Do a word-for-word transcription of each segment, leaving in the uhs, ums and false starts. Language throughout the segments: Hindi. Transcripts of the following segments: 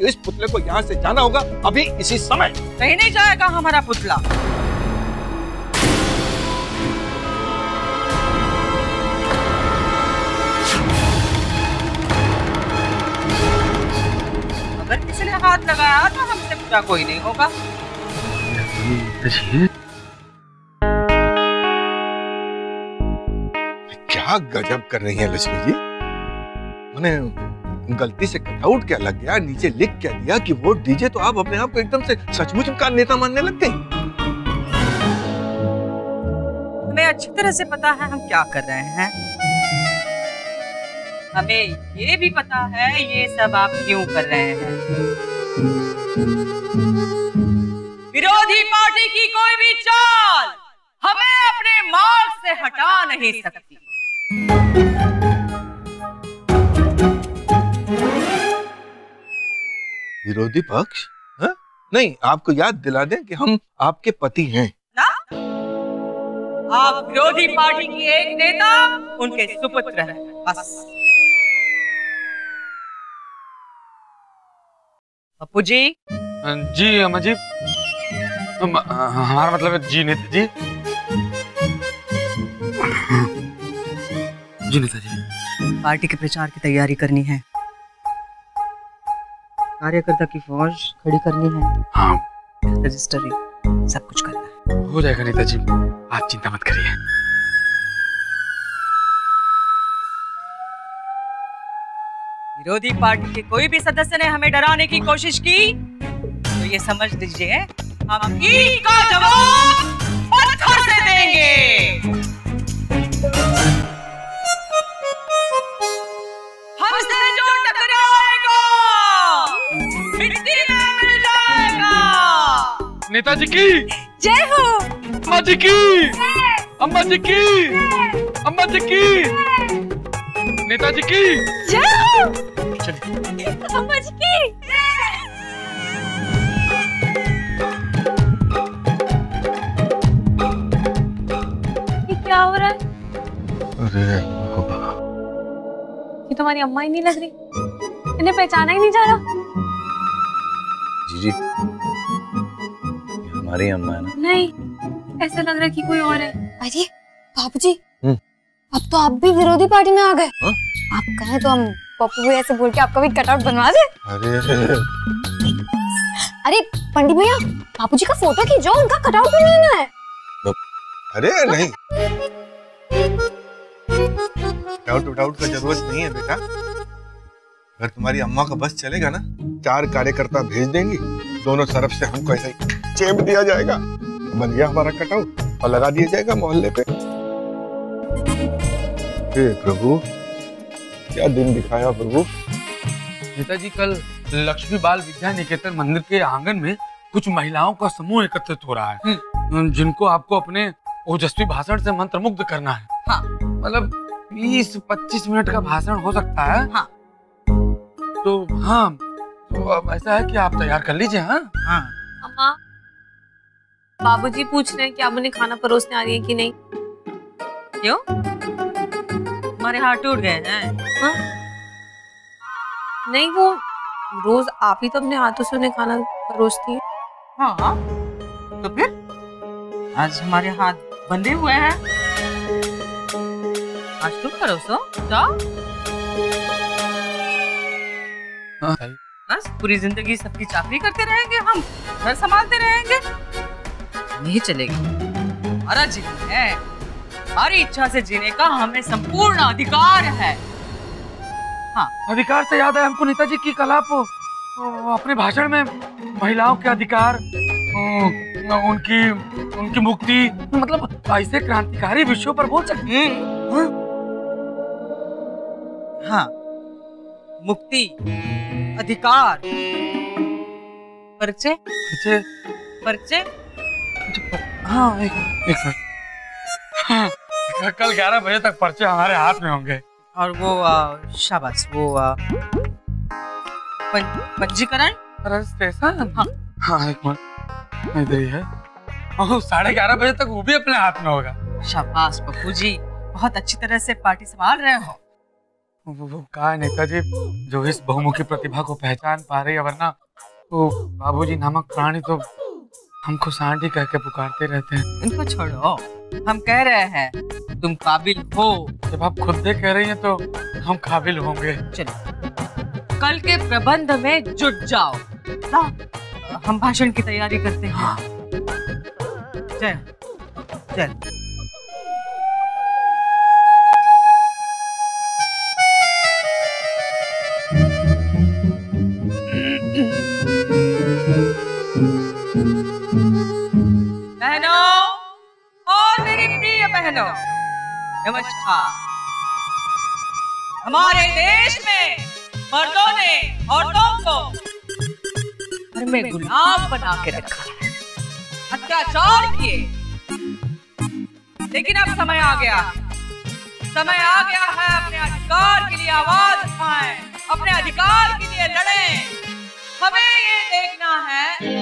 कि इस पुतले को यहाँ से जाना होगा अभी इसी समय। कहीं नहीं जाएगा हमारा पुतला। अगर किसी ने हाथ लगाया तो हमसे बुरा कोई नहीं होगा। क्या गजब कर रही है लक्ष्मी जी। मैंने गलती से कटआउट क्या लग गया, नीचे लिख क्या दिया कि वोट दीजिए, तो आप अपने आप को एकदम से सचमुच का नेता मानने लग गई। हमें अच्छी तरह से पता है हम क्या कर रहे हैं। हमें ये भी पता है ये सब आप क्यों कर रहे हैं। विरोधी पार्टी की कोई भी चाल हमें अपने मार्ग से हटा नहीं सकती। विरोधी पक्ष? हाँ? नहीं, आपको याद दिला दें कि हम आपके पति हैं ना? आप विरोधी पार्टी की एक नेता उनके सुपुत्र हैं बस। पप्पू जी। जी अम्मा जी, हमारा मतलब है जी नेता जी। जी नेता जी, पार्टी के प्रचार की तैयारी करनी है, कार्यकर्ता की फौज खड़ी करनी है। हाँ, रजिस्टरी सब कुछ करना है। हो जाएगा नेता जी, आप चिंता मत करिए। विरोधी पार्टी के कोई भी सदस्य ने हमें डराने की कोशिश की तो ये समझ लीजिए हम ईंट का जवाब पत्थर से देंगे। हमसे जो टकराएगा मिट्टी में मिल जाएगा। नेताजी की जय हो। अम्मा जी की, अम्मा जी की, अम्मा जी की, नेताजी की जय हो। चलिए अम्मा जी की। ये क्या हो रहा है? अरे ये तुम्हारी अम्मा ही नहीं लग रही, इन्हें पहचाना ही नहीं जा रहा। जी जी, हमारी अम्मा है ना? नहीं, ऐसा लग रहा है कि कोई और है। अरे बाबूजी, अब तो आप भी विरोधी पार्टी में आ गए। आप कहें तो हम पप्पू भैया से बोल के आपका भी कटआउट बनवा दे। अरे अरे पंडित भैया, बाबूजी का फोटो खींचो, उनका कटआउट बनवाना है। अरे नहीं, डाउट डाउट का जरूरत नहीं है बेटा। अगर तुम्हारी अम्मा का बस चलेगा ना, चार कार्यकर्ता भेज देंगी, दोनों तरफ से हमको ऐसा ही चेप दिया जाएगा, बन गया हमारा कटआउट और लगा दिया जाएगा मोहल्ले पे। हे प्रभु, क्या दिन दिखाया प्रभु। नेताजी, कल लक्ष्मी बाल विद्या निकेतन मंदिर के आंगन में कुछ महिलाओं का समूह एकत्रित हो रहा है, जिनको आपको अपने ओजस्वी भाषण से मंत्रमुग्ध करना है। हाँ। मतलब बीस पच्चीस मिनट का भाषण हो सकता है। हाँ। तो हाँ, तो अब ऐसा है कि आप तैयार कर लीजिए। हाँ हाँ। अम्मा, बाबूजी पूछ रहे हैं कि आप उन्हें खाना परोसने आ रही है कि नहीं। क्यों? हमारे हाथ टूट गए हैं? हाँ? नहीं, वो रोज आप ही तो अपने हाथों से उन्हें खाना परोसती है। हाँ, तो फिर आज हमारे हाथ बंधे हुए हैं, आज तुम परोसो। जाओ। बस पूरी जिंदगी सबकी चाकरी करते रहेंगे, हम घर संभालते रहेंगे, नहीं चलेगी। हमारा जीवन है, हमारी इच्छा से जीने का हमें संपूर्ण अधिकार है। हाँ। अधिकार से याद है हमको नेताजी की कल आप अपने भाषण में महिलाओं के अधिकार, उनकी उनकी मुक्ति, मतलब ऐसे क्रांतिकारी विषयों पर बोल सकते हैं। हाँ, मुक्ति, अधिकार, पर्चे पर्चे पर्चे हाँ, एक एक मिनट। हाँ, कल ग्यारह बजे तक पर्चे हमारे हाथ में होंगे। और वो आ, शाबाश, वो आ, पं, पंजीकरण, रजिस्ट्रेशन। हाँ हाँ, एक मिनट, इधर ही है। साढ़े ग्यारह बजे तक वो भी अपने हाथ में होगा। शाबाश पप्पू जी, बहुत अच्छी तरह से पार्टी संभाल रहे हो। वो, वो कहा है नेताजी, जो इस बहुमुखी प्रतिभा को पहचान पा रही है, वरना वो बाबूजी नामक प्राणी तो हमको सांडी कह के पुकारते रहते हैं। इनको छोड़ो, हम कह रहे हैं तुम काबिल हो। जब आप खुद से कह रही हैं तो हम काबिल होंगे। चलो कल के प्रबंध में जुट जाओ ना, हम भाषण की तैयारी करते हैं। हाँ। चल चल। बहनों और मेरी प्रिय बहनों, नमस्कार। हमारे देश में मर्दों ने औरतों को घर में गुलाम बना के रखा है, अत्याचार किए। लेकिन अब समय आ गया, समय आ गया है अपने अधिकार के लिए आवाज उठाएं, अपने अधिकार के लिए लड़ें। हमें ये देखना है।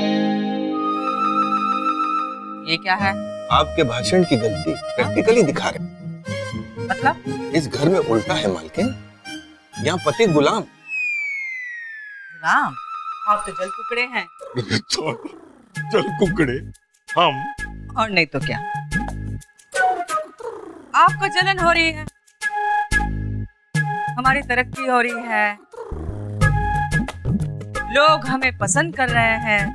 ये क्या है? आपके भाषण की गलती प्रैक्टिकली दिखा रहे। मतलब? इस घर में उल्टा है मालकिन, यहाँ पति गुलाम। गुलाम? आप तो जल कुकड़े हैं। जल कुकड़े हम? और नहीं तो क्या। आपको जलन हो रही है, हमारी तरक्की हो रही है, लोग हमें पसंद कर रहे हैं।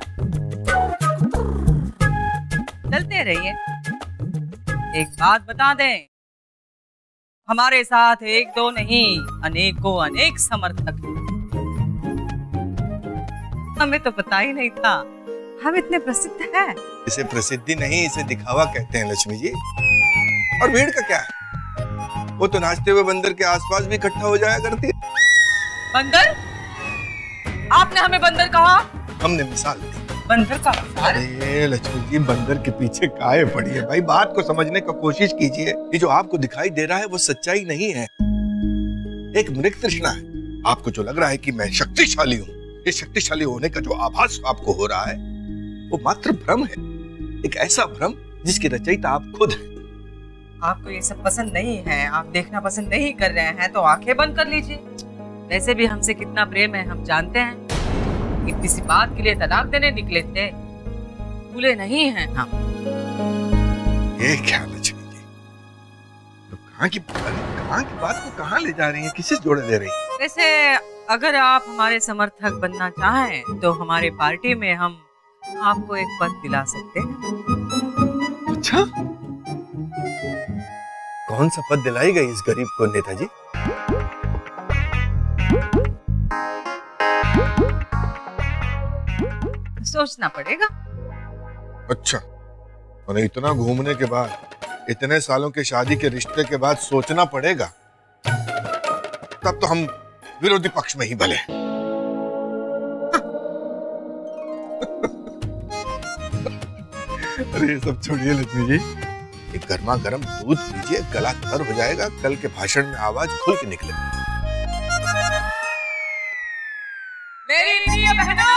चलते रहिए। एक बात बता दें, हमारे साथ एक दो नहीं, अनेकों अनेक समर्थक हैं। हमें तो पता ही नहीं था हम इतने प्रसिद्ध हैं। इसे प्रसिद्धि नहीं, इसे दिखावा कहते हैं लक्ष्मी जी। और भीड़ का क्या है, वो तो नाचते हुए बंदर के आसपास भी इकट्ठा हो जाया करती है। बंदर? आपने हमें बंदर कहा? हमने मिसाल दी। बंदर का? अरे लक्ष्मी जी, बंदर के पीछे काहे पड़ी है भाई, बात को समझने का कोशिश कीजिए। ये जो आपको दिखाई दे रहा है वो सच्चाई नहीं है, एक मृग तृष्णा है। आपको जो लग रहा है कि मैं शक्तिशाली हूँ, ये शक्तिशाली होने का जो आभास आपको हो रहा है वो मात्र भ्रम है, एक ऐसा भ्रम जिसकी रचयिता आप खुद हैं। आपको ये सब पसंद नहीं है, आप देखना पसंद नहीं कर रहे हैं तो आंखें बंद कर लीजिए। वैसे भी हमसे कितना प्रेम है हम जानते हैं, इतनी सी बात के लिए तलाक देने निकले थे, भूले नहीं हैं हम। ये क्या लक्ष्मी जी, तो कहाँ की कहाँ की बात को कहाँ ले जा रही हैं, किससे जोड़े दे रही हैं? वैसे अगर आप हमारे समर्थक बनना चाहें तो हमारे पार्टी में हम आपको एक पद दिला सकते हैं। अच्छा, कौन सा पद दिलाई गई इस गरीब को नेताजी? सोचना पड़ेगा। अच्छा, और इतना घूमने के बाद, इतने सालों के शादी के रिश्ते के बाद सोचना पड़ेगा, तब तो हम विरोधी पक्ष में ही भले। अरे ये सब छोड़िए लक्ष्मी जी, एक गर्मा गर्म दूध पीजिए, गला तर हो जाएगा, कल के भाषण में आवाज खुल के निकले। मेरी प्रिय बहनों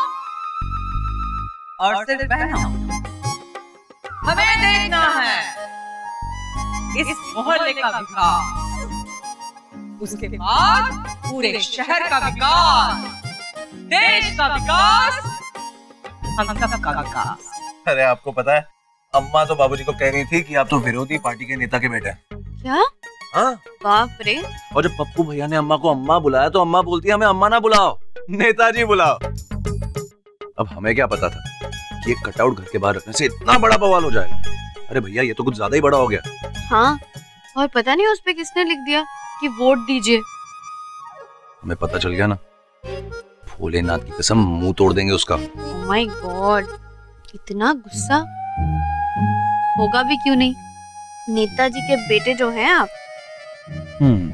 और सिर्फ बहनों, हमें देखना है इस मोहल्ले का विकास, उसके बाद पूरे शहर का विकास, देश का विकास, हम सबका विकास। अरे आपको पता है, अम्मा तो बाबूजी को कह रही थी कि आप तो विरोधी पार्टी के नेता के बेटे हैं। क्या? हाँ। बाप रे। और जब पप्पू भैया ने अम्मा को अम्मा बुलाया तो अम्मा बोलती है हमें अम्मा ना बुलाओ, नेताजी बुलाओ। अब हमें क्या पता था कि एक कटआउट घर के बाहर रखने से इतना बड़ा बवाल हो जाएगा। अरे भैया ये तो कुछ ज्यादा ही बड़ा हो गया। हाँ, और पता नहीं उस पे किसने लिख दिया कि वोट दीजिए। हमें पता चल गया ना, भोलेनाथ की कसम मुंह तोड़ देंगे उसका। ओह माय गॉड, इतना गुस्सा होगा भी क्यों नहीं, नेताजी के बेटे जो हैं आप। हम्म,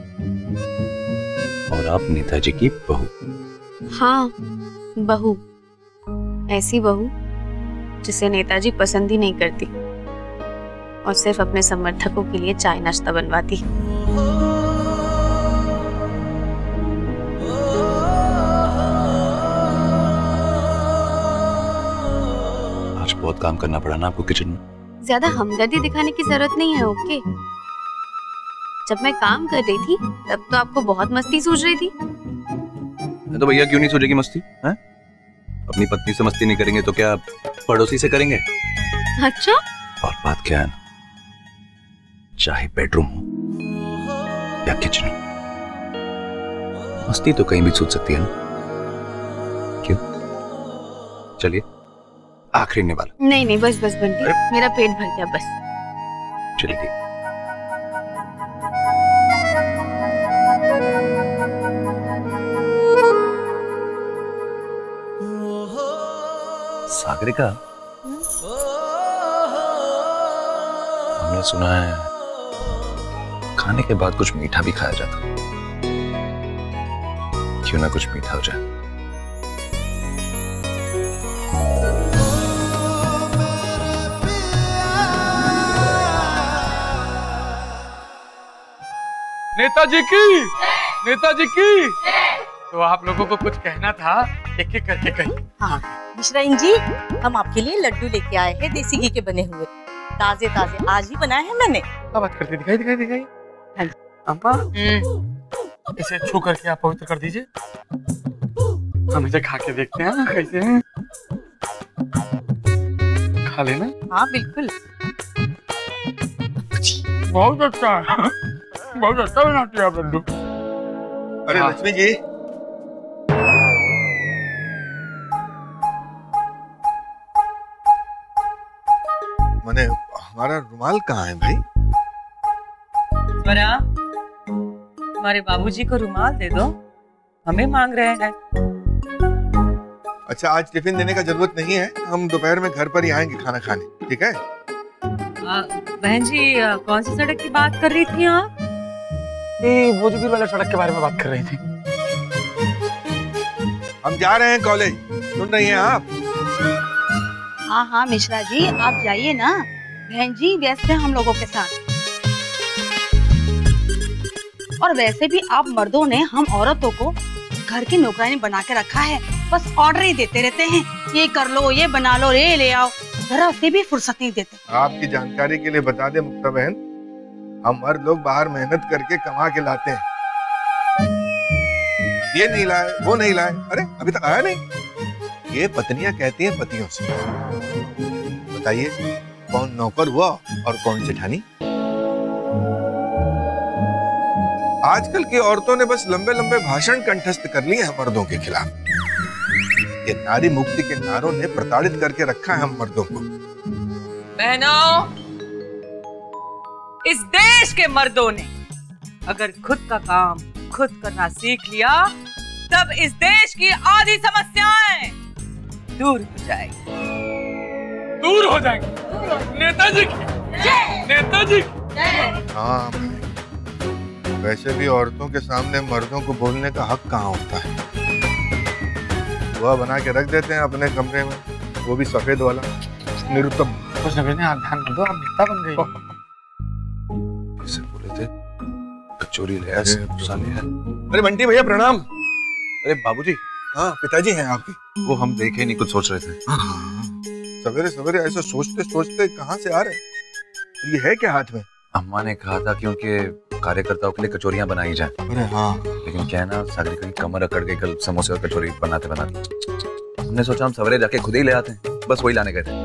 और आप नेताजी की बहू। हाँ, बहू, ऐसी बहू जिसे नेताजी पसंद ही नहीं करती और सिर्फ अपने समर्थकों के लिए चाय नाश्ता बनवाती। आज बहुत काम करना पड़ा ना आपको किचन में। ज्यादा हमदर्दी दिखाने की जरूरत नहीं है, ओके? जब मैं काम कर रही थी तब तो आपको बहुत मस्ती सूझ रही थी। तो भैया क्यों नहीं सूझेगी मस्ती है? अपनी पत्नी से मस्ती नहीं करेंगे तो क्या पड़ोसी से करेंगे? अच्छा। और बात क्या है ना, चाहे बेडरूम हो या किचन हो, मस्ती तो कहीं भी सूझ सकती है ना। क्यों? चलिए आखिरी निवाला। नहीं नहीं बस बस बंटी, मेरा पेट भर गया बस। चलिए ठीक। सागरिका, हमने सुना है खाने के बाद कुछ मीठा भी खाया जाता, क्यों ना कुछ मीठा हो जाए। नेताजी की, नेताजी की। तो आप लोगों को कुछ कहना था, एक एक करके कहिए। हाँ मिश्राइन जी, हम आपके लिए लड्डू लेके आए हैं देसी घी के बने हुए, ताजे ताजे आज ही बनाए हैं मैंने। क्या बात करते, दिखाई दिखाई दिखाई। अम्मा इसे छू करके आप पवित्र कर दीजिए, हम इसे खा के देखते हैं कैसे हैं। खा लेना। हाँ बिल्कुल। बहुत अच्छा है, बहुत अच्छा बनाती है आप लड्डू। अरे हाँ। लक्ष्मी जी, मैंने हमारा रुमाल कहाँ है भाई? स्वरा, हमारे बाबूजी को रुमाल दे दो, हमें मांग रहे हैं। अच्छा, आज टिफिन देने का जरूरत नहीं है, हम दोपहर में घर पर ही आएंगे खाना खाने, ठीक है? बहन जी, आ, कौन सी सड़क की बात कर रही थी आप? ये भोजपुर वाला सड़क के बारे में बात कर रही थी। हम जा रहे हैं कॉलेज, सुन रही हैं आप? हाँ हाँ मिश्रा जी, आप जाइए ना, बहन जी व्यस्त हैं हम लोगों के साथ। और वैसे भी आप मर्दों ने हम औरतों को घर की नौकरानी बना के रखा है, बस ऑर्डर ही देते रहते हैं, ये कर लो, ये बना लो, ये ले आओ, जरा से भी फुर्सत नहीं देते। आपकी जानकारी के लिए बता दें मुक्ता बहन, हम मर्द लोग बाहर मेहनत करके कमा के लाते हैं, ये नहीं लाए, वो नहीं लाए, अरे अभी तक आया नहीं। ये पत्नियां कहती हैं पतियों से। बताइए कौन नौकर हुआ और कौन जेठानी? आजकल की औरतों ने बस लंबे लंबे भाषण कंठस्थ कर लिए हैं मर्दों के खिलाफ। ये नारी मुक्ति के नारों ने प्रताड़ित करके रखा है हम मर्दों को। बहनों, इस देश के मर्दों ने अगर खुद का काम खुद करना सीख लिया, तब इस देश की आधी समस्याएं दूर हो जाएगी। दूर हो जाएंगे। नेताजी की, नेताजी की। हाँ, वैसे भी औरतों के सामने मर्दों को बोलने का हक कहाँ होता है? वह बना के रख देते हैं अपने कमरे में, वो भी सफेद वाला, निरुत्तम। कुछ न कहने, आप ध्यान कर दो, आप नेता बन गई। किसे बोले थे कचौरी ले आया, समोसा ले आया। अरे बंटी भैया प्रणाम। अरे बाबूजी। हाँ पिताजी हैं आपके। वो हम देखे नहीं, कुछ सोच रहे थे। सवेरे सवेरे ऐसा सोचते सोचते कहाँ से आ रहे? ये है क्या हाथ में? अम्मा ने कहा था कि उनके कार्यकर्ताओं के लिए कचौरियां बनाई जाए। अरे हाँ, लेकिन क्या है ना, सागरिका की कमर अकड़ गई कल समोसे और कचौरी बनाते बनाते। हमने सोचा हम सवेरे जाके खुद ही ले आते हैं, बस वही लाने गए थे।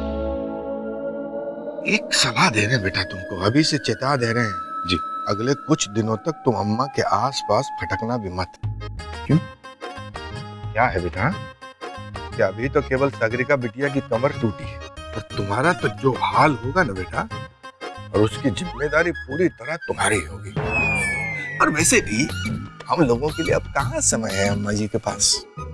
एक सलाह दे रहे हैं बेटा तुमको, अभी से चेता दे रहे हैं जी। अगले कुछ दिनों तक तुम अम्मा के आसपास फटकना भी मत। क्यों? क्या है बेटा? क्या अभी तो केवल सागरिका बिटिया की कमर टूटी है, और तुम्हारा तो जो हाल होगा ना बेटा, और उसकी जिम्मेदारी पूरी तरह तुम्हारी होगी। और वैसे भी हम लोगों के लिए अब कहाँ समय है अम्मा जी के पास?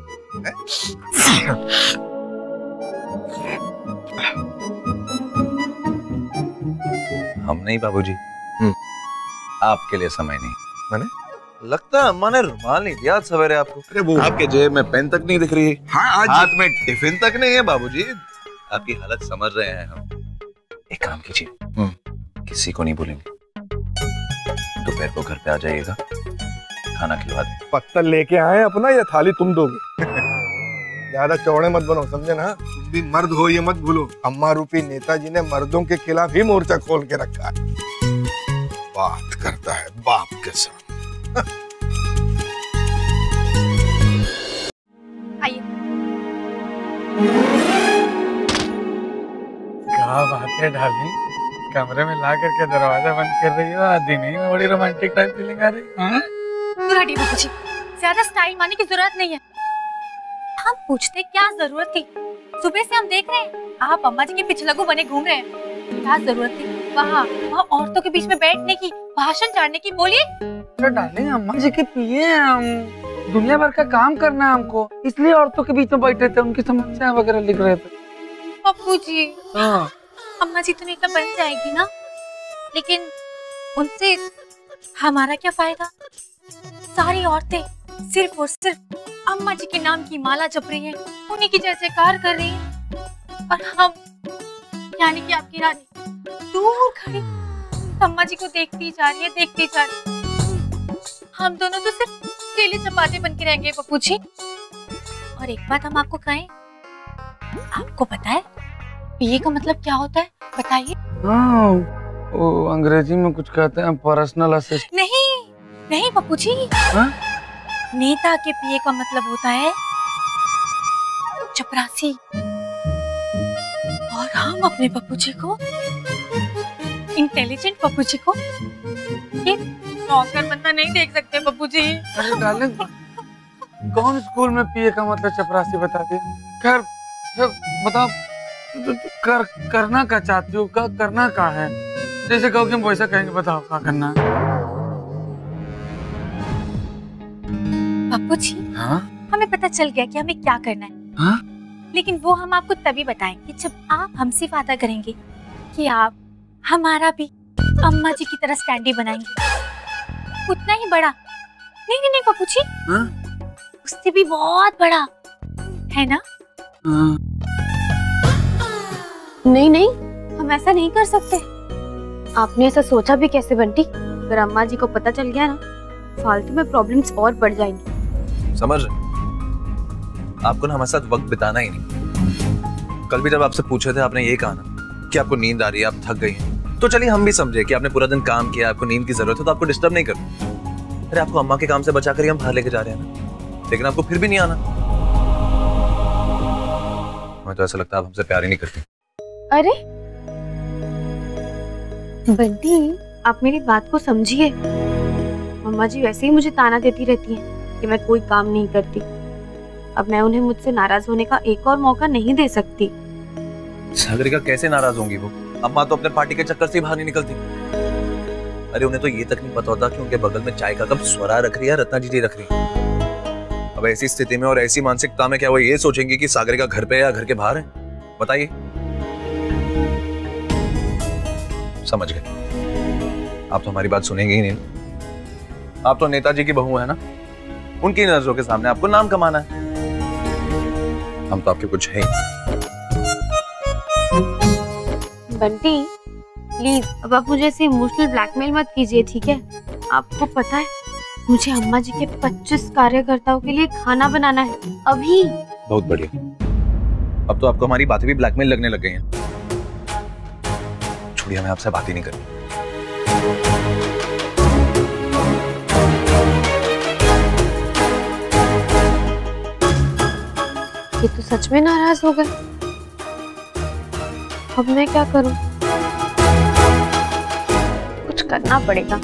हम नहीं बाबूजी, आपके लिए समय नहीं। माने? लगता है अम्मा ने रुमाल नहीं दिया आज सवेरे आपको। अरे वो आपके जेब में पेन तक नहीं दिख रही है। हाँ, आज हाथ में टिफिन तक नहीं है बाबूजी। आपकी हालत समझ रहे हैं हम। एक काम कीजिए, किसी को नहीं बोलेंगे, दोपहर को घर पे आ जाइएगा, खाना खिलवा दें। पत्तल लेके आए अपना या थाली तुम दोगे? ज्यादा चौड़े मत बनो, समझे ना? तुम भी मर्द हो ये मत भूलो। अम्मा रूपी नेताजी ने मर्दों के खिलाफ ही मोर्चा खोल के रखा है। बात करता है बाप के साथ। आइए। क्या बात है डार्लिंग, कमरे में ला करके दरवाजा बंद कर रही हो, दिन ही में बड़ी रोमांटिक टाइप फीलिंग आ रही है। दूर हटिए बाबूजी, ज्यादा स्टाइल मारने की जरूरत नहीं है। हम पूछते क्या जरूरत थी? सुबह से हम देख रहे हैं आप अम्मा जी के पीछे लगू बने घूम रहे हैं। क्या जरूरत थी वहाँ वहाँ औरतों के बीच में बैठने की, भाषण चाड़ने की? बोलिए। तो डार्लिंग अम्मा जी के पिए हम दुनिया भर का काम करना है हमको, इसलिए औरतों के बीच में बैठे थे, उनकी समस्या वगैरह लिख रहे थे। पप्पू जी, हाँ। अम्मा जी तो नेता बन जाएगी ना, लेकिन उनसे हमारा क्या फायदा? सारी औरतें सिर्फ और सिर्फ अम्मा जी के नाम की माला जप रही हैं, उन्हीं की जय जयकार कर रही हैं, और हम यानी कि आपकी रानी दूर खड़ी अम्मा जी को देखती जा रही है, देखती जा रही है। हम दोनों तो सिर्फ केले चपाते बन के रहेंगे पप्पू जी। और एक बात हम आपको कहें, आपको पता है पीए का मतलब क्या होता है? बताइए। हाँ, वो अंग्रेजी में कुछ कहते हैं पर्सनल असिस्टेंट। नहीं नहीं पप्पू जी, हाँ? नेता के पीए का मतलब होता है चपरासी। और हम अपने पप्पू जी को, इंटेलिजेंट पप्पू जी को ये नौकर बंदा नहीं देख सकते पप्पू जी। अरे डार्लिंग, कौन स्कूल में पीए का मतलब चपरासी बता दिया? खैर बताओ, कर करना क्या चाहती हो? का करना क्या है? जैसे कहो कि हम वैसा कहेंगे, बताओ क्या करना है? पप्पू जी, हाँ? हमें पता चल गया कि हमें क्या करना है। हाँ? लेकिन वो हम आपको तभी बताएंगे जब आप हमसे वादा करेंगे कि आप हमारा भी अम्मा जी की तरह स्टैंडी बनाएंगे, उतना ही बड़ा। नहीं नहीं नहीं पप्पू जी, हाँ? उससे भी बहुत बड़ा, है ना? हाँ? नहीं नहीं, हम ऐसा नहीं कर सकते। आपने ऐसा सोचा भी कैसे बंटी? अगर अम्मा जी को पता चल गया ना, फालतू में प्रॉब्लम्स और बढ़ जाएंगी। समझ रहे? आपको ना हमारे साथ वक्त बिताना ही नहीं। कल भी जब आपसे पूछे थे, आपने ये कहा ना कि आपको नींद आ रही है, आप थक गई हैं, तो चलिए हम भी समझे कि आपने पूरा दिन काम किया, आपको नींद की जरूरत है, तो आपको डिस्टर्ब नहीं करना। अरे आपको अम्मा के काम से बचा कर हम बाहर लेके जा रहे हैं ना, लेकिन आपको फिर भी नहीं आना। मुझे तो ऐसा लगता है आप हमसे प्यार ही नहीं करती। अरे बंटी, आप मेरी बात को समझिए। मम्मा जी वैसे ही मुझे ताना देती रहती हैं कि मैं कोई काम नहीं करती। अब मैं उन्हें मुझसे नाराज होने का एक और मौका नहीं दे सकती। सागरिका कैसे नाराज होंगी वो? अम्मा तो अपने पार्टी के चक्कर से बाहर नहीं निकलती। अरे उन्हें तो ये तक नहीं पता होता कि उनके बगल में चाय का कप स्वरा रख रही है, रत्ना जी रख रही है। अब ऐसी स्थिति में और ऐसी मानसिकता में क्या वो ये सोचेंगी कि सागरिका घर पे या घर के बाहर है? बताइए। समझ गए, आप तो हमारी बात सुनेंगे ही नहीं। आप तो नेताजी की बहू है ना, उनकी नजरों के सामने आपको नाम कमाना है। हम तो आपके कुछ है ही। बंटी प्लीज, अब आप मुझे ऐसे इमोशनल ब्लैकमेल मत कीजिए, ठीक है? आपको पता है मुझे अम्मा जी के पच्चीस कार्यकर्ताओं के लिए खाना बनाना है अभी। बहुत बढ़िया, अब तो आपको हमारी बातें भी ब्लैकमेल लगने लग गई हैं। छोड़िए, हमें आपसे बात ही नहीं करनी। ये तो सच में नाराज हो गए। अब मैं क्या करूं? कुछ करना पड़ेगा।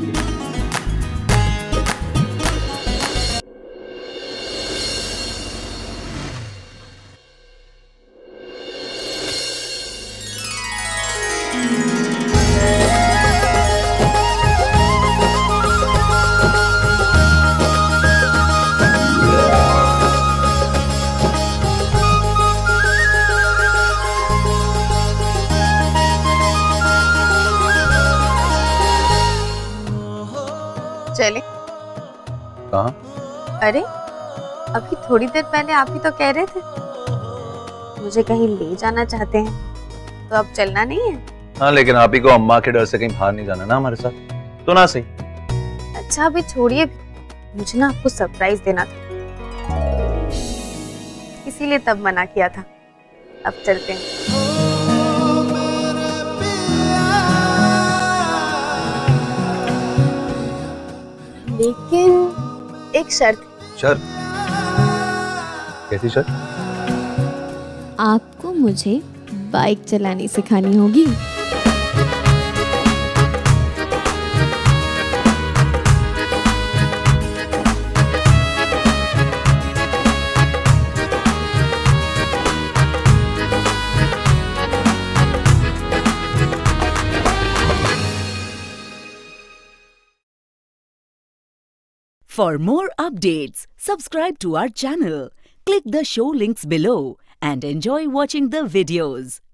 चले? कहाँ? अरे अभी थोड़ी देर पहले आप ही तो कह रहे थे मुझे कहीं ले जाना चाहते हैं, तो अब चलना नहीं है? हाँ, लेकिन आप ही को अम्मा के डर से कहीं बाहर नहीं जाना ना हमारे साथ, तो ना सही। अच्छा अभी छोड़िए, मुझे ना आपको सरप्राइज देना था, इसीलिए तब मना किया था। अब चलते हैं। लेकिन एक शर्त। शर्त? कैसी शर्त? आपको मुझे बाइक चलानी सिखानी होगी। For more updates, subscribe to our channel, click the show links below and enjoy watching the videos.